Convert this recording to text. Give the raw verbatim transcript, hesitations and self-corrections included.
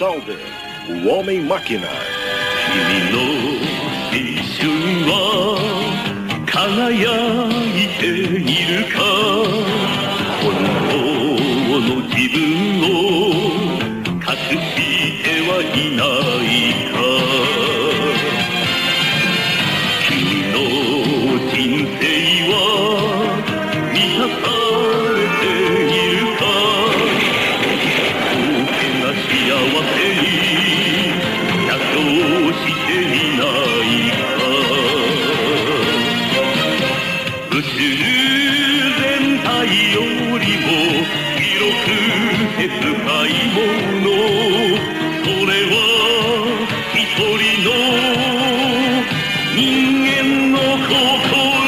Talder, o Homem-Máquina. 君の青春は輝いているか本当の自分を隠してはいないか君の人生は満たされているか大きな幸せに妥協していないか宇宙全体よりも広くて深いものそれは一人の人間の心